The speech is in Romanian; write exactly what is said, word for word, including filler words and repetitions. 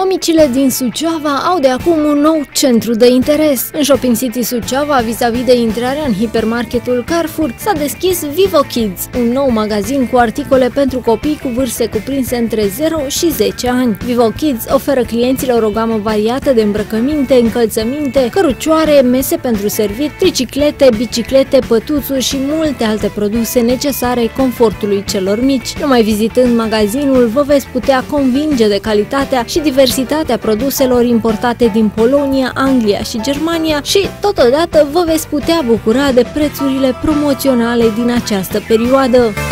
Mămicile din Suceava au de acum un nou centru de interes. În Shopping City Suceava, vis-a-vis de intrarea în hipermarketul Carrefour, s-a deschis Vivo Kids, un nou magazin cu articole pentru copii cu vârste cuprinse între zero și zece ani. Vivo Kids oferă clienților o gamă variată de îmbrăcăminte, încălțăminte, cărucioare, mese pentru servit, triciclete, biciclete, pătuțuri și multe alte produse necesare confortului celor mici. Numai vizitând magazinul, vă veți putea convinge de calitatea și diversitatea produselor importate din Polonia, Anglia și Germania și, totodată, vă veți putea bucura de prețurile promoționale din această perioadă.